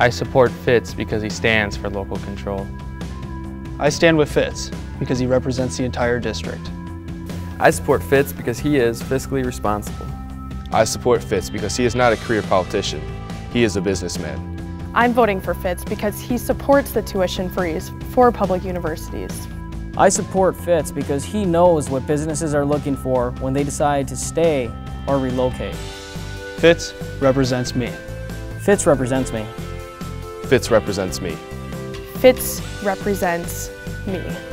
I support Fitz because he stands for local control. I stand with Fitz because he represents the entire district. I support Fitz because he is fiscally responsible. I support Fitz because he is not a career politician. He is a businessman. I'm voting for Fitz because he supports the tuition freeze for public universities. I support Fitz because he knows what businesses are looking for when they decide to stay or relocate. Fitz represents me. Fitz represents me. Fitz represents me. Fitz represents me.